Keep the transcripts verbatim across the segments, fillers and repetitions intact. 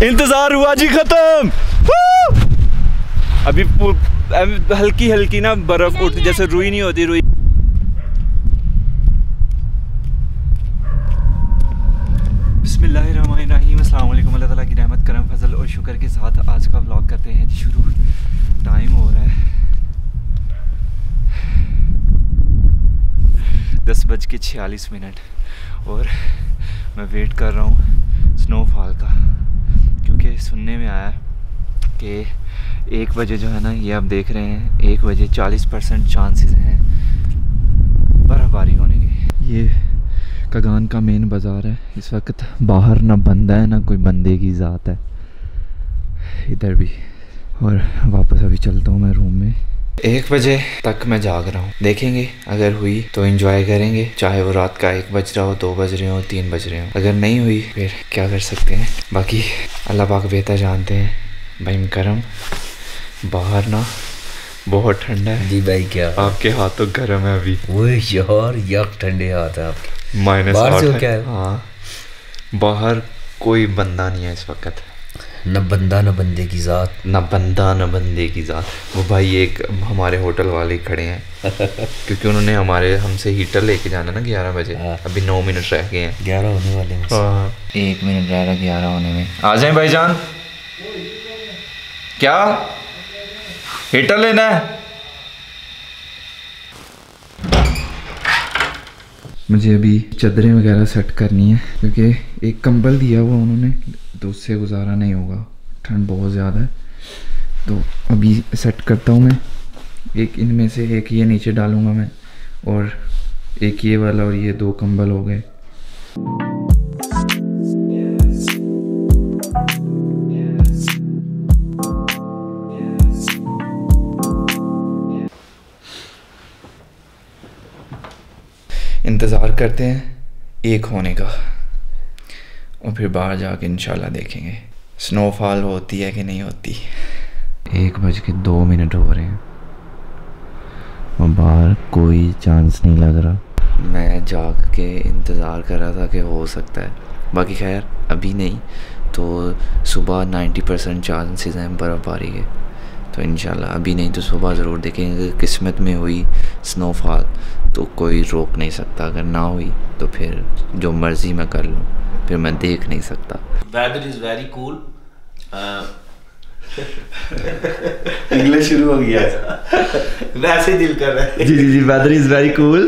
इंतजार हुआ जी खत्म। अभी हल्की हल्की ना बर्फ उठती, जैसे रुई नहीं होती, रुई। बिस्मिल्लाहिर्रहमानिर्रहीम, अस्सलाम वालेकुम। अल्लाह ताला की रहमत, करम, फजल और शुक्र के साथ आज का व्लॉग करते हैं जी शुरू। टाइम हो रहा है दस बज के छियालीस मिनट और मैं वेट कर रहा हूँ स्नोफॉल का, क्योंकि सुनने में आया कि एक बजे जो है ना, ये आप देख रहे हैं, एक बजे चालीस परसेंट चांसेस हैं बर्फ़बारी होने के। ये कगान का मेन बाज़ार है। इस वक्त बाहर ना बंदा है ना कोई बंदे की ज़ात है, इधर भी। और वापस अभी चलता हूँ मैं रूम में। एक बजे तक मैं जाग रहा हूँ, देखेंगे अगर हुई तो एंजॉय करेंगे, चाहे वो रात का एक बज रहा हो, दो बज रहे हो, तीन बज रहे हो। अगर नहीं हुई फिर क्या कर सकते हैं, बाकी अल्लाह पाक बेहतर जानते हैं। भाई करम, बाहर ना बहुत ठंडा है जी भाई। क्या आपके हाथ तो गर्म है अभी? वो यार यक ठंडे हाथ है आपके। माइनस आठ है। क्या है? हाँ, बाहर कोई बंदा नहीं है इस वक्त, न बंदा न बंदे की ज़ात, न बंदा न बंदे की ज़ात। वो भाई एक हमारे होटल वाले खड़े हैं क्योंकि उन्होंने हमारे हमसे हीटर लेके जाना ना ग्यारह बजे। अभी नौ मिनट रह गए हैं, ग्यारह होने वाले हैं। हाँ, एक मिनट रह रहा ग्यारह होने में। आ जाए भाईजान। क्या हीटर लेना है? मुझे अभी चादरें वगैरह सेट करनी है, क्योंकि एक कंबल दिया हुआ उन्होंने तो उससे गुजारा नहीं होगा, ठंड बहुत ज़्यादा है। तो अभी सेट करता हूँ मैं। एक इनमें से एक ये नीचे डालूँगा मैं, और एक ये वाला, और ये दो कंबल हो गए। इंतज़ार करते हैं एक होने का, और फिर बाहर जाके इंशाल्लाह देखेंगे स्नोफॉल होती है कि नहीं होती। एक बज के दो मिनट हो रहे हैं और बाहर कोई चांस नहीं लग रहा। मैं जाग के इंतज़ार कर रहा था कि हो सकता है, बाकी खैर अभी नहीं। तो सुबह नाइन्टी परसेंट चांसेस हैं बर्फ़बारी के, तो इंशाल्लाह अभी नहीं तो सुबह ज़रूर देखेंगे। किस्मत में हुई स्नोफॉल तो कोई रोक नहीं सकता, अगर ना हुई तो फिर जो मर्ज़ी मैं कर लूँ, फिर मैं देख नहीं सकता। Weather is very cool. English शुरू हो गया वैसे दिल कर रहा है। जी जी जी, weather is very cool.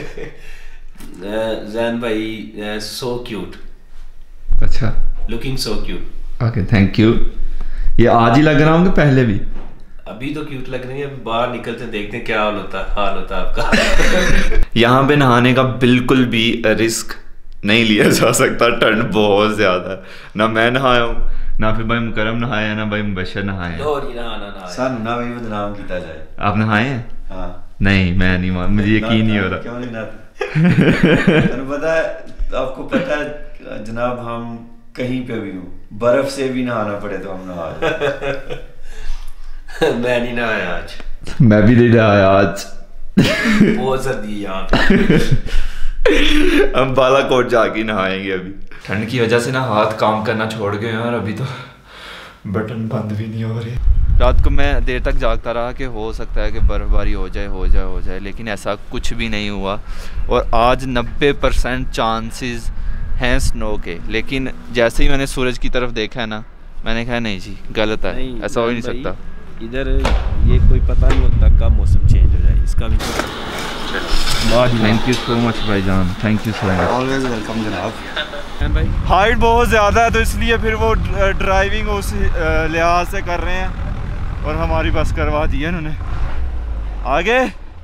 Jain भाई सो क्यूट। अच्छा, looking so cute. Okay, thank you. ये आज ही लग रहा हूँ कि पहले भी? अभी तो क्यूट लग रही है, अभी बाहर निकलते देखते हैं क्या हाल होता है हाल होता है आपका। यहाँ पे नहाने का बिल्कुल भी रिस्क नहीं लिया जा सकता, ठंड बहुत ज़्यादा है। ना मैं नहाया हूँ, ना फिर भाई मुकरम नहाया है, ना भाई मुबशर नहाया है। सन ना भाई बदनाम किया जाए। आप नहाए हैं? हाँ। नहीं, मैं नहीं मान, मुझे यकीन नहीं हो रहा। क्यों नहीं नहाते? पता है आपको, पता है जनाब, हम कहीं पे भी हो, बर्फ से भी नहाना पड़े तो हम नहा मैं नहीं नहाया आज। मैं भी नहीं नहाया आज। बहुत सर्दी है यहाँ पे। हम बालाकोट जाके नहाएंगे अभी। ठंड की वजह से ना हाथ काम करना छोड़ गए हैं, और अभी तो बटन बंद भी नहीं हो रहे। रात को मैं देर तक जागता रहा कि हो सकता है कि बर्फ़बारी हो जाए हो जाए हो जाए, लेकिन ऐसा कुछ भी नहीं हुआ। और आज नब्बे परसेंट चांसेस हैं स्नो के, लेकिन जैसे ही मैंने सूरज की तरफ देखा है ना, मैंने कहा नहीं जी गलत है, ऐसा हो ही नहीं सकता। इधर ये कोई पता नहीं होता कब मौसम चेंज हो जाए, इसका भी। थैंक यू सो मच भाईजान, thank you so much. Always welcome जनाब। भाई हाइट बहुत ज़्यादा है, तो इसलिए फिर वो ड्राइविंग उस लिहाज से कर रहे हैं, और हमारी बस करवा दी है उन्होंने आगे।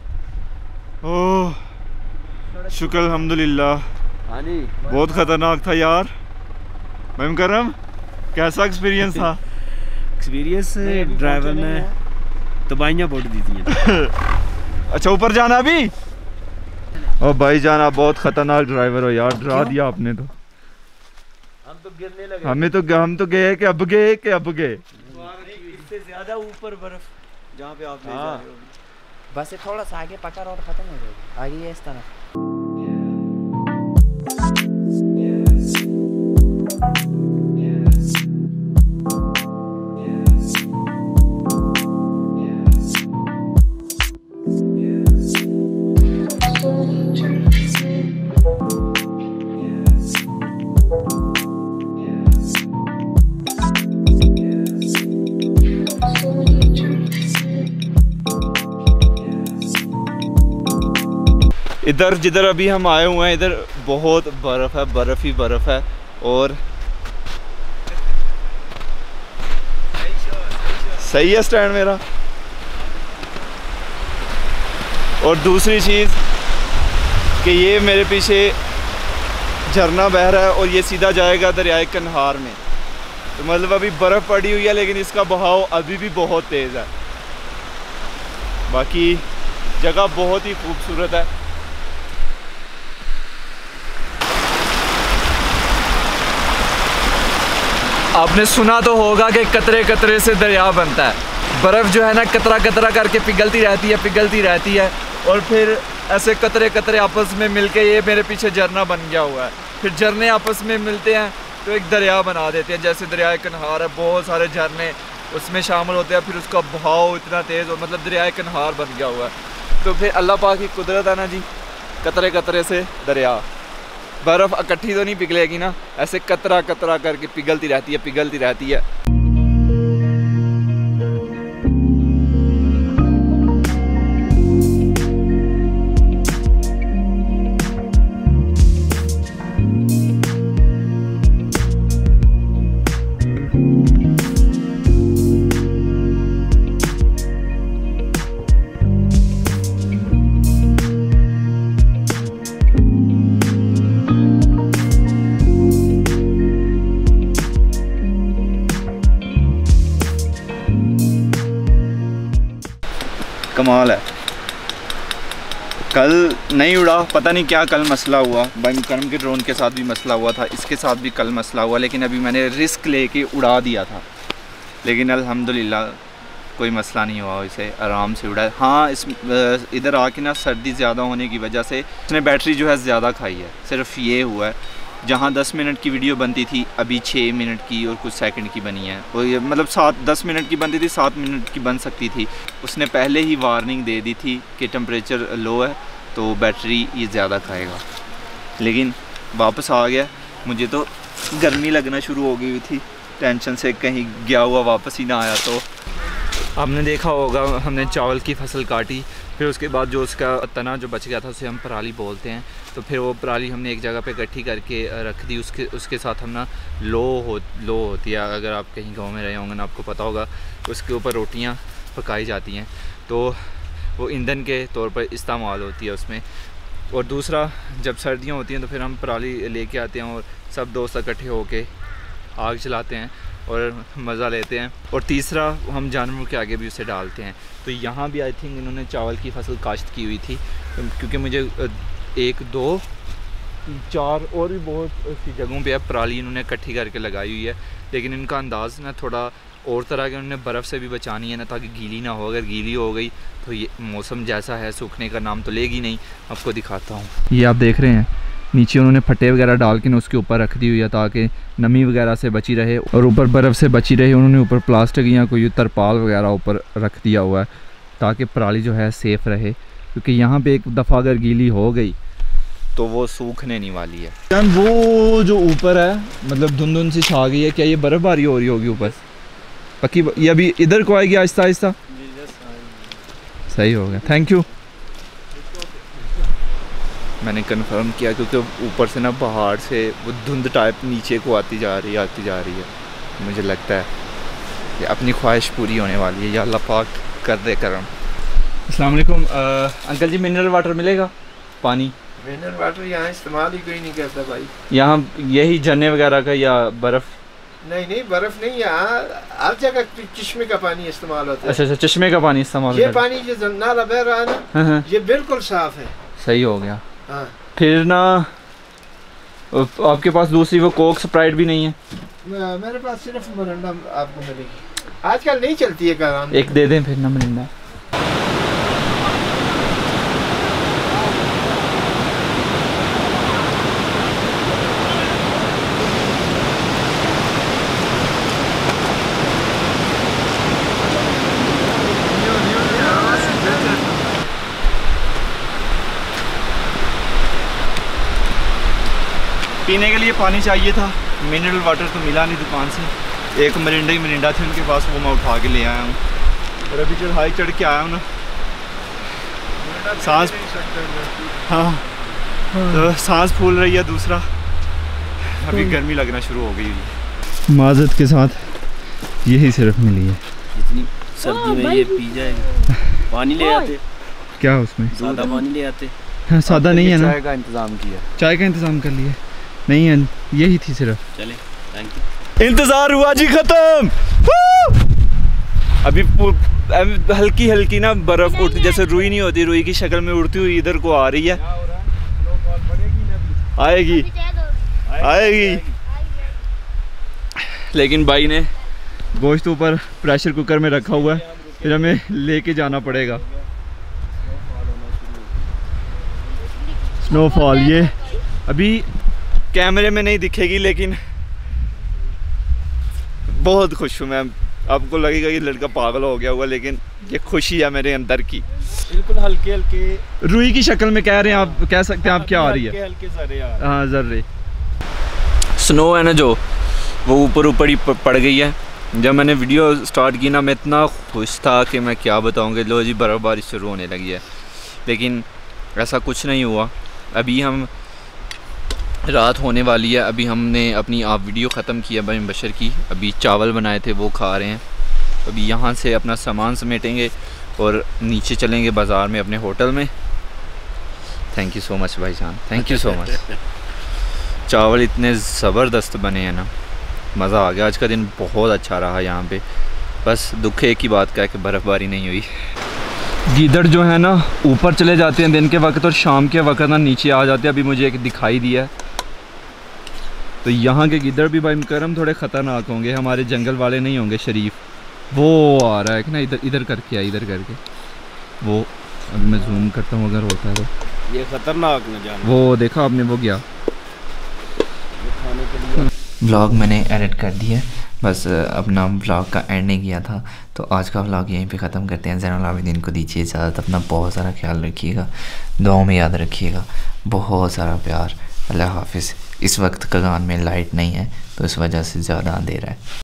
ओह शुक्र अल्हम्दुलिल्लाह। हाँ जी, बहुत ख़तरनाक था यार। मैम करम, कैसा एक्सपीरियंस था? एक्सपीरियंस ड्राइवर ने तबाहियाँ बोल दी थी। अच्छा, ऊपर जाना अभी? ओ भाई जान, आप बहुत खतरनाक ड्राइवर हो यार, डरा दिया आपने तो। हम तो गिरने लगे। हमें तो हम तो गए कि अब गए कि अब गए। इससे ज्यादा ऊपर बर्फ जहाँ पे आप ले जा रहे हो। बस थोड़ा सा आगे पकड़ और खत्म हो जाएगा, आगे इस तरफ। इधर जिधर अभी हम आए हुए हैं इधर बहुत बर्फ़ है, बर्फ़ ही बर्फ़ है। और सही है स्टैंड मेरा। और दूसरी चीज़ कि ये मेरे पीछे झरना बह रहा है और ये सीधा जाएगा दरियाए कन्हार में। तो मतलब अभी बर्फ़ पड़ी हुई है लेकिन इसका बहाव अभी भी बहुत तेज़ है। बाकी जगह बहुत ही खूबसूरत है। आपने सुना तो होगा कि कतरे कतरे से दरिया बनता है। बर्फ़ जो है ना कतरा कतरा करके पिघलती रहती है पिघलती रहती है और फिर ऐसे कतरे कतरे आपस में मिलके ये मेरे पीछे झरना बन गया हुआ है। फिर झरने आपस में मिलते हैं तो एक दरिया बना देते हैं। जैसे दरियाए कन्हार है, बहुत सारे झरने उसमें शामिल होते हैं, फिर उसका बहाव इतना तेज़ हो मतलब दरियाए कन्हार बन गया हुआ है। तो फिर अल्लाह पाक की कुदरत है ना जी, कतरे कतरे से दरिया। बर्फ़ इकट्ठी तो नहीं पिघलेगी ना, ऐसे कतरा कतरा करके पिघलती रहती है पिघलती रहती है। कमाल है। कल नहीं उड़ा, पता नहीं क्या कल मसला हुआ। भाई मुकरम के ड्रोन के साथ भी मसला हुआ था, इसके साथ भी कल मसला हुआ, लेकिन अभी मैंने रिस्क लेके उड़ा दिया था। लेकिन अल्हम्दुलिल्लाह कोई मसला नहीं हुआ, इसे आराम से उड़ा। हाँ, इस इधर आके ना सर्दी ज़्यादा होने की वजह से इसने बैटरी जो है ज़्यादा खाई है। सिर्फ ये हुआ है, जहाँ दस मिनट की वीडियो बनती थी अभी छः मिनट की और कुछ सेकंड की बनी है। वो ये मतलब सात दस मिनट की बनती थी, सात मिनट की बन सकती थी। उसने पहले ही वार्निंग दे दी थी कि टेम्परेचर लो है तो बैटरी ये ज़्यादा खाएगा। लेकिन वापस आ गया। मुझे तो गर्मी लगना शुरू हो गई हुई थी टेंशन से, कहीं गया हुआ वापस ही ना आया। तो आपने देखा होगा हमने चावल की फसल काटी, फिर उसके बाद जो उसका तना जो बच गया था उसे हम पराली बोलते हैं। तो फिर वो पराली हमने एक जगह पे इकट्ठी करके रख दी। उसके उसके साथ हम ना लो हो लो होती है, अगर आप कहीं गांव में रहे होंगे ना आपको पता होगा, उसके ऊपर रोटियां पकाई जाती हैं। तो वो ईंधन के तौर पर इस्तेमाल होती है उसमें। और दूसरा, जब सर्दियाँ होती हैं तो फिर हम पराली लेके आते हैं और सब दोस्त इकट्ठे होके आग जलाते हैं और मज़ा लेते हैं। और तीसरा, हम जानवरों के आगे भी उसे डालते हैं। तो यहाँ भी आई थिंक इन्होंने चावल की फसल काश्त की हुई थी, क्योंकि मुझे एक दो चार और भी बहुत सी जगहों पे अब पराली इन्होंने इकट्ठी करके लगाई हुई है। लेकिन इनका अंदाज़ ना थोड़ा और तरह के, उन्होंने बर्फ़ से भी बचानी है ना, ताकि गीली ना हो। अगर गीली हो गई तो ये मौसम जैसा है सूखने का नाम तो लेगी नहीं। आपको दिखाता हूँ, ये आप देख रहे हैं नीचे उन्होंने फट्टे वगैरह डाल के ना उसके ऊपर रख दी हुई है ताकि नमी वगैरह से बची रहे और ऊपर बर्फ़ से बची रहे। उन्होंने ऊपर प्लास्टिक या कोई तरपाल वगैरह ऊपर रख दिया हुआ है ताकि पराली जो है सेफ़ रहे, क्योंकि यहाँ पे एक दफ़ा अगर गीली हो गई तो वो सूखने नहीं वाली है। जान वो जो ऊपर है मतलब धुंध धुंध सी छा गई है, क्या ये बर्फ़बारी हो रही होगी ऊपर पक्की? ये अभी इधर को आएगी आहिस्ता आहिस्ता। सही हो गया, थैंक यू। मैंने कंफर्म किया क्योंकि ऊपर से ना पहाड़ से वो धुंध टाइप नीचे को आती जा रही है आती जा रही है। मुझे लगता है कि अपनी ख्वाहिश पूरी होने वाली है, या अल्लाह पाक कर दे करम। अस्सलाम वालेकुम अंकल जी, मिनरल वाटर मिलेगा? पानी मिनरल वाटर यहाँ इस्तेमाल ही कोई नहीं करता भाई। यहाँ यही झरने वगैरह का या बर्फ़? नहीं नहीं, बर्फ नहीं, यहाँ हर जगह चश्मे का पानी इस्तेमाल होता है। अच्छा अच्छा, चश्मे का पानी इस्तेमाल। ये पानी जो नाला बह रहा है ना, हाँ हाँ, ये बिल्कुल साफ है। सही हो गया। हाँ। फिर ना आपके पास दूसरी वो कोक स्प्राइट भी नहीं है? मेरे पास सिर्फ मिरिंडा आपको मिलेगी, आजकल नहीं चलती है काम। एक दे दें फिर ना मिरिंडा। पीने के लिए पानी चाहिए था, मिनरल वाटर तो मिला नहीं दुकान से। एक मिरिंडा ही मिरिंडा थी उनके पास, वो मैं उठा के ले आया हूँ। और अभी चढ़ाई चढ़ के आया हूँ ना, सांस, हाँ तो सांस फूल रही है। दूसरा अभी गर्मी लगना शुरू हो गई है। माजत के साथ यही सिर्फ मिली है। इतनी सर्दी में ये पी जाएगा। पानी ले आते, क्या उसमें सादा पानी ले आते। हाँ, सादा नहीं है ना, चाय का इंतजाम किया, चाय का इंतजाम कर लिया। नहीं है, यही थी सिर्फ। चले, थैंक यू। इंतजार हुआ जी खत्म। अभी हल्की हल्की ना बर्फ उड़ती, जैसे रुई नहीं होती, रुई की शक्ल में उड़ती हुई इधर को आ रही है। आएगी आएगी लेकिन भाई ने गोश्त ऊपर प्रेशर कुकर में रखा हुआ है, फिर हमें लेके जाना पड़ेगा। स्नोफॉल ये अभी कैमरे में नहीं दिखेगी, लेकिन बहुत खुश हूँ मैं। आपको लगेगा ये लड़का पागल हो गया हुआ, लेकिन ये खुशी है मेरे अंदर की। बिल्कुल हल्के हल्के रुई की शक्ल में कह रहे हैं आप, कह सकते हैं आप क्या आ रही है, हल्के जर्रे आ रहे हैं। हाँ जर्रे। स्नो है ना जो, वो ऊपर ऊपर ही पड़ गई है। जब मैंने वीडियो स्टार्ट की ना, मैं इतना खुश था कि मैं क्या बताऊँगा। लो जी बर्फ़बारी शुरू होने लगी है, लेकिन ऐसा कुछ नहीं हुआ। अभी हम रात होने वाली है। अभी हमने अपनी आप वीडियो ख़त्म की है भाई बशर की। अभी चावल बनाए थे वो खा रहे हैं। अभी यहाँ से अपना सामान समेटेंगे और नीचे चलेंगे बाज़ार में अपने होटल में। थैंक यू सो मच भाईजान, थैंक यू सो मच। चावल इतने ज़बरदस्त बने हैं ना, मज़ा आ गया। आज का दिन बहुत अच्छा रहा यहाँ पे। बस दुख एक ही बात का है कि बर्फ़बारी नहीं हुई। गीदड़ जो है ना ऊपर चले जाते हैं दिन के वक्त, और शाम के वक्त ना नीचे आ जाते हैं। अभी मुझे एक दिखाई दिया है। तो यहाँ के गिद्दड़ भी भाई करम थोड़े ख़तरनाक होंगे, हमारे जंगल वाले नहीं होंगे शरीफ। वो आ रहा है कि ना, इधर इधर करके आ, इधर करके वो। अभी मैं जूम करता हूँ अगर होता है तो। ये ख़तरनाक न जाना। वो देखा आपने, वो गया। व्लॉग मैंने एडिट कर दिया, बस अपना व्लॉग का एंड नहीं किया था। तो आज का व्लॉग यहीं पे ख़त्म करते हैं। ज़ैनुल आबिदीन को दीजिए इजाज़त। अपना बहुत सारा ख्याल रखिएगा, दुआओं में याद रखिएगा। बहुत सारा प्यार। अल्लाह हाफिज़। इस वक्त कगान में लाइट नहीं है, तो इस वजह से ज़्यादा अंधेरा है।